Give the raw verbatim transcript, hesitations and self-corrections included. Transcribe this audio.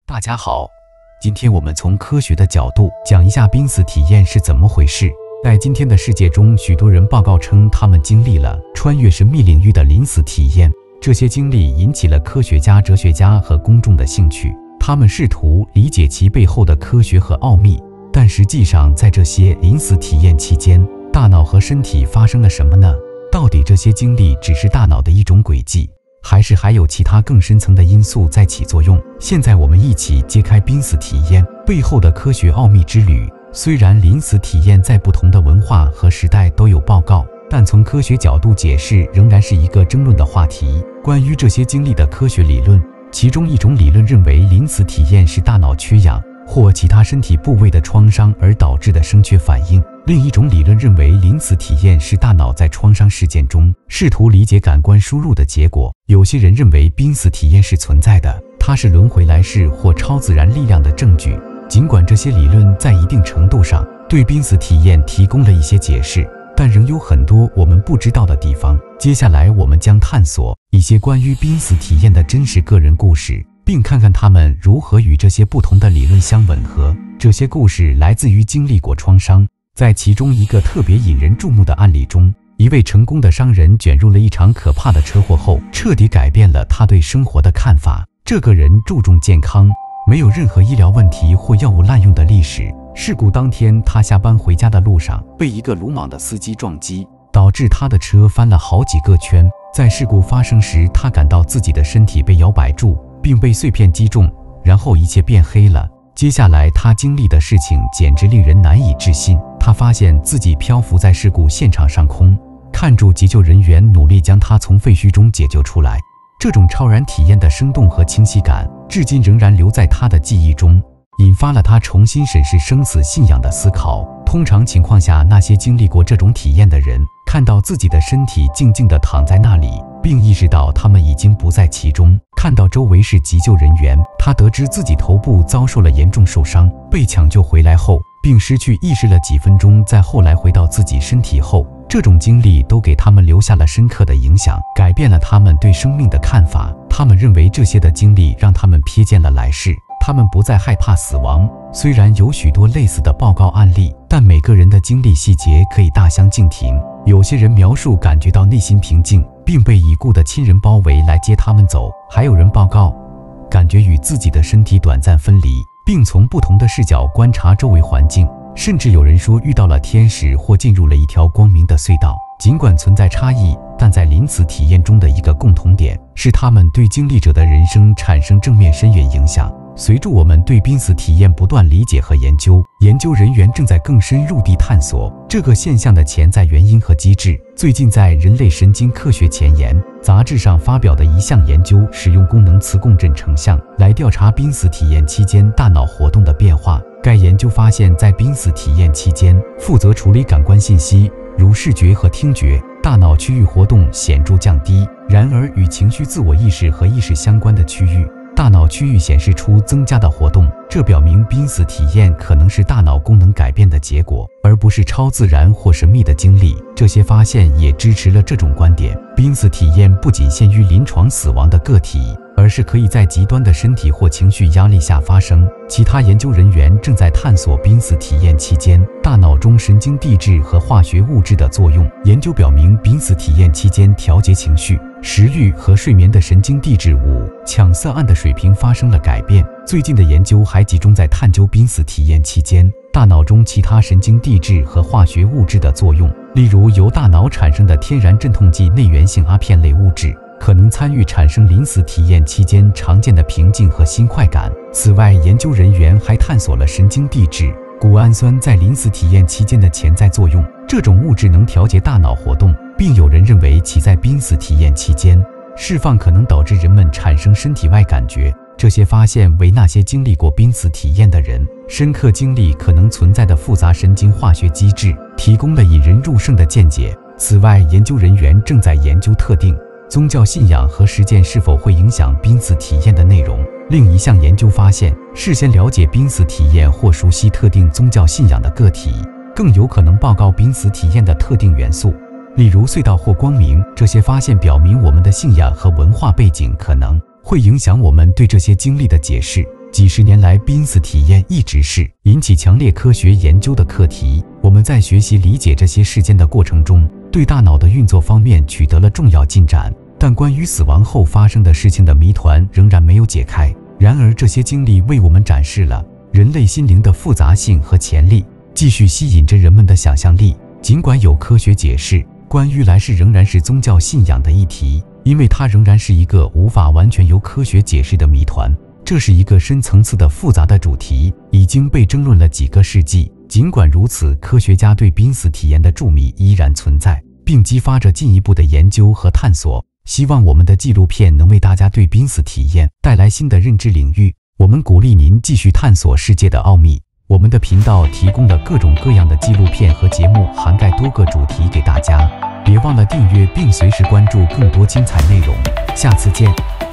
大家好，今天我们从科学的角度讲一下濒死体验是怎么回事。在今天的世界中，许多人报告称他们经历了穿越神秘领域的临死体验，这些经历引起了科学家、哲学家和公众的兴趣，他们试图理解其背后的科学和奥秘。但实际上，在这些临死体验期间，大脑和身体发生了什么呢？到底这些经历只是大脑的一种轨迹，还是还有其他更深层的因素在起作用？现在我们一起揭开濒死体验背后的科学奥秘之旅。虽然临死体验在不同的文化和时代都有报告，但从科学角度解释仍然是一个争论的话题。关于这些经历的科学理论，其中一种理论认为临死体验是大脑缺氧或其他身体部位的创伤而导致的声缺反应。另一种理论认为临死体验是大脑在创伤事件中试图理解感官输入的结果。有些人认为濒死体验是存在的，它是轮回来世或超自然力量的证据。尽管这些理论在一定程度上对濒死体验提供了一些解释，但仍有很多我们不知道的地方。接下来我们将探索一些关于濒死体验的真实个人故事，并看看他们如何与这些不同的理论相吻合。这些故事来自于经历过创伤。在其中一个特别引人注目的案例中，一位成功的商人卷入了一场可怕的车祸后，彻底改变了他对生活的看法。这个人注重健康，没有任何医疗问题或药物滥用的历史。事故当天，他下班回家的路上被一个鲁莽的司机撞击，导致他的车翻了好几个圈。在事故发生时，他感到自己的身体被摇摆住，并被碎片击中，然后一切变黑了。接下来他经历的事情简直令人难以置信。他发现自己漂浮在事故现场上空，看住急救人员努力将他从废墟中解救出来。这种超然体验的生动和清晰感，至今仍然留在他的记忆中，引发了他重新审视生死信仰的思考。通常情况下，那些经历过这种体验的人，看到自己的身体静静地躺在那里，并意识到他们已经不在其中。看到周围是急救人员，他得知自己头部遭受了严重受伤，被抢救回来后，并失去意识了几分钟。在后来回到自己身体后，这种经历都给他们留下了深刻的影响，改变了他们对生命的看法。他们认为这些的经历让他们瞥见了来世，他们不再害怕死亡。虽然有许多类似的报告案例，但每个人的经历细节可以大相径庭。有些人描述感觉到内心平静，并被已故的亲人包围来接他们走；还有人报告感觉与自己的身体短暂分离，并从不同的视角观察周围环境。甚至有人说遇到了天使或进入了一条光明的隧道。尽管存在差异，但在临死体验中的一个共同点是他们对经历者的人生产生正面深远影响。随着我们对濒死体验不断理解和研究，研究人员正在更深入地探索这个现象的潜在原因和机制。最近在《人类神经科学前沿》杂志上发表的一项研究，使用功能磁共振成像来调查濒死体验期间大脑活动的变化。该研究发现，在濒死体验期间，负责处理感官信息，如视觉和听觉，大脑区域活动显著降低。然而，与情绪、自我意识和意识相关的区域，大脑区域显示出增加的活动，这表明濒死体验可能是大脑功能改变的结果，而不是超自然或神秘的经历。这些发现也支持了这种观点：濒死体验不仅限于临床死亡的个体，而是可以在极端的身体或情绪压力下发生。其他研究人员正在探索濒死体验期间大脑中神经递质和化学物质的作用。研究表明，濒死体验期间调节情绪、食欲和睡眠的神经递质五羟色胺的水平发生了改变。最近的研究还集中在探究濒死体验期间大脑中其他神经递质和化学物质的作用，例如由大脑产生的天然镇痛剂内源性阿片类物质可能参与产生临死体验期间常见的平静和新快感。此外，研究人员还探索了神经递质谷氨酸在临死体验期间的潜在作用。这种物质能调节大脑活动，并有人认为其在濒死体验期间释放可能导致人们产生身体外感觉。这些发现为那些经历过濒死体验的人深刻经历可能存在的复杂神经化学机制提供了引人入胜的见解。此外，研究人员正在研究特定宗教信仰和实践是否会影响濒死体验的内容。另一项研究发现，事先了解濒死体验或熟悉特定宗教信仰的个体，更有可能报告濒死体验的特定元素，例如隧道或光明。这些发现表明我们的信仰和文化背景可能会影响我们对这些经历的解释。 几十年来，濒死体验一直是引起强烈科学研究的课题。我们在学习理解这些事件的过程中，对大脑的运作方面取得了重要进展，但关于死亡后发生的事情的谜团仍然没有解开。然而，这些经历为我们展示了人类心灵的复杂性和潜力，继续吸引着人们的想象力。尽管有科学解释，关于来世仍然是宗教信仰的议题，因为它仍然是一个无法完全由科学解释的谜团。这是一个深层次的复杂的主题，已经被争论了几个世纪。尽管如此，科学家对濒死体验的注谜依然存在，并激发着进一步的研究和探索。希望我们的纪录片能为大家对濒死体验带来新的认知领域。我们鼓励您继续探索世界的奥秘。我们的频道提供了各种各样的纪录片和节目，涵盖多个主题给大家。别忘了订阅并随时关注更多精彩内容。下次见。